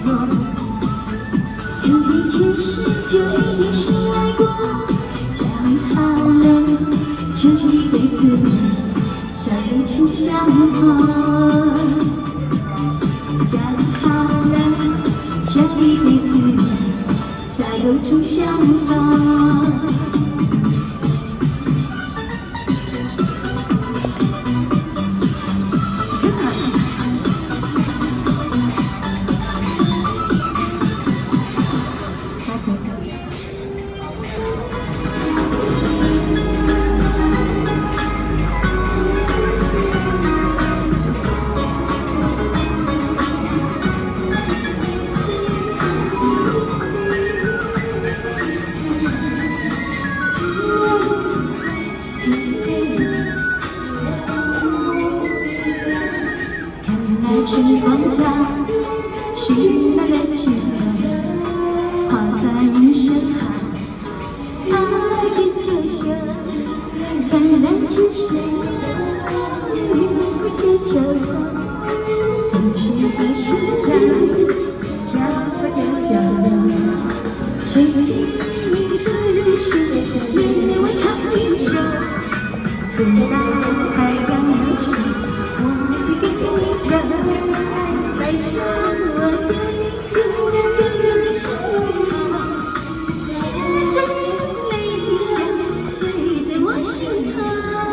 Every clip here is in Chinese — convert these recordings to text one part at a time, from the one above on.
我。有你前世就一定是爱过，讲好了，这一辈子再有初相逢。讲好了，这一辈子再有初相逢。 春光家，寻来了枝头，花瓣一生寒。爱的就像感染之身，不写秋风，风吹的树芽，飘飘角落，吹起你的人生，你为我唱一首，等待太阳落山。 我就给你走，带上我的眼睛，跟你唱最美的笑，醉在我心头。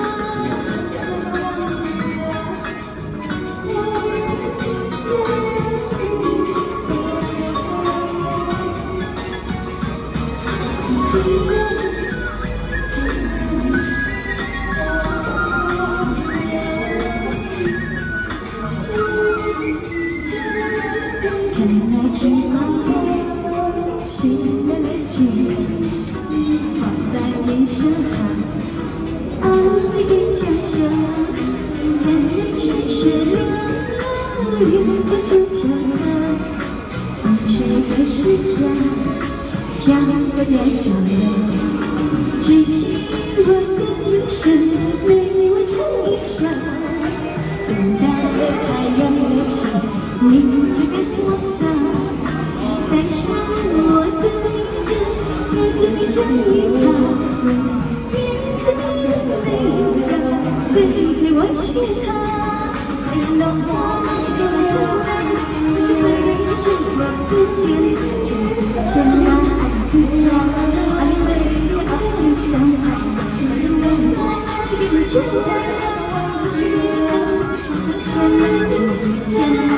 看那春光家，寻来了枝头，花瓣连声寒。爱的家乡，感染之身，云和星球，风吹开时芽，飘过掉角落，吹起我的人生，为我唱一首，等待太阳落山。 你就跟我走，带上我的名字，我跟你唱一套。燕子的微笑，醉在我心头。浪花多承担，不是很认真我的肩，牵那的家，爱为家就像爱，爱给你承担，不是认真牵牵。